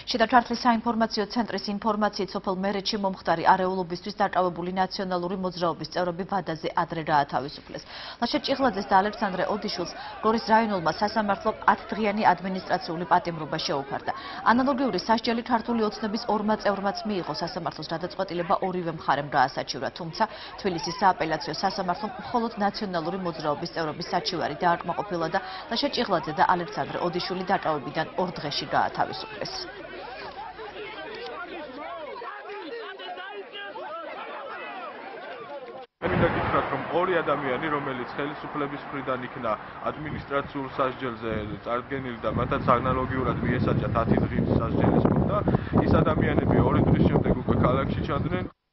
შიდა ქართლის საინფორმაციო ცენტრის ინფორმაციით სოფელ მერეთში მომხდარი არეულობისთვის დაკავებული ნაციონალური მოძრაობის წევრები ვადაზე ადრე გაათავისუფლეს. ლაშა ჭიღლაძეს და ალექსანდრე ოდიშვილს გორის რაიონულმა სასამართლომ 10 დღიანი ადმინისტრაციული პატიმრობა შეუფარდა. ანალოგიური სასჯელი ქართული ოცნების ორმა წევრმაც მიიღო სასამართლოს გადაწყვეტილება ორივე მხარემ გაასაჩივრა, თუმცა თბილისის სააპელაციო სასამართლომ მხოლოდ ნაციონალური მოძრაობის წევრების საჩივარი დააკმაყოფილა და ლაშა ჭიღლაძე და ალექსანდრე ოდიშვილი დაკავებიდან 2 დღეში გაათავისუფლეს. მინდა გითხრათ, რომ ორი ადამიანი, რომელიც ხელისუფლების მხრიდან იქნა ადმინისტრაციულ სასჯელზე წარდგენილი და მათაც ანალოგიურად მიესაჯათ 10 დღის სასჯელის მოხდა, ის ადამიანები 2 დღის შემდეგ უკვე ქალაქში ჩანდნენ.